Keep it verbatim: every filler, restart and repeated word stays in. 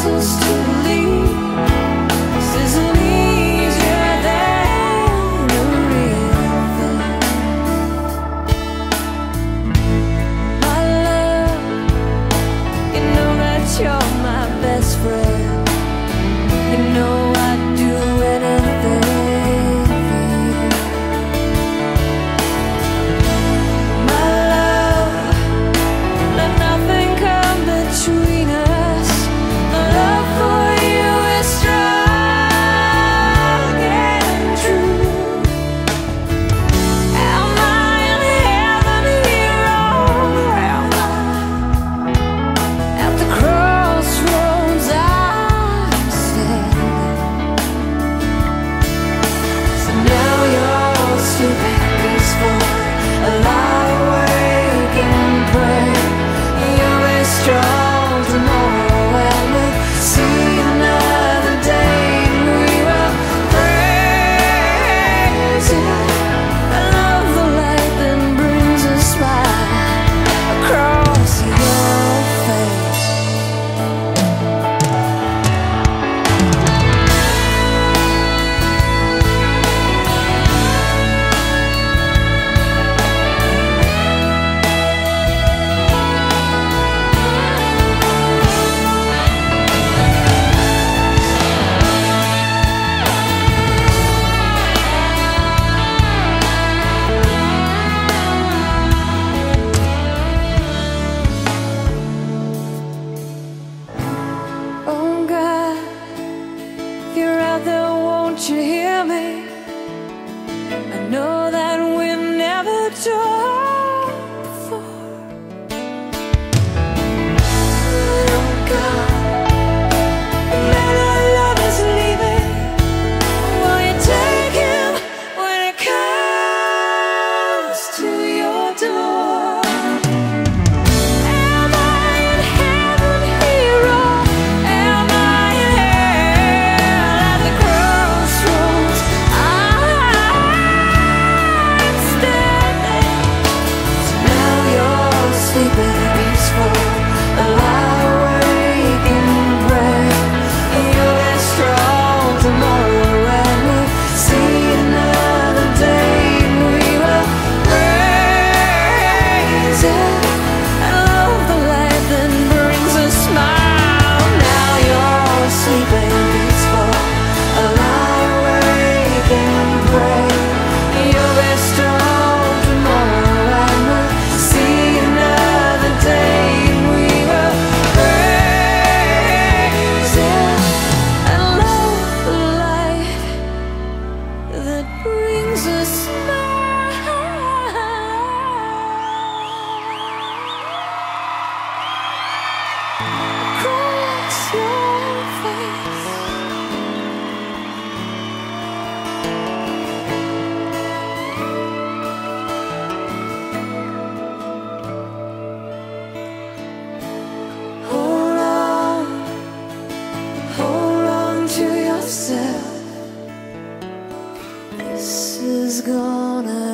Won't you hear me? I know that we've never talked before. Oh God, man, our love is leaving. Will you take him when it comes to your door? Am I in heaven, hero? Am I in hell at the crossroads? I'm standing. So now you're sleeping peaceful, lie awake and pray. You'll be strong tomorrow and we'll see another day. We will raise it. I love the light that brings a smile. Now you're sleeping peaceful, lie awake and pray. You'll be strong tomorrow and we'll see another day. We will raise it. I love the light that brings a smile across your face. Hold on, hold on to yourself. This is gonna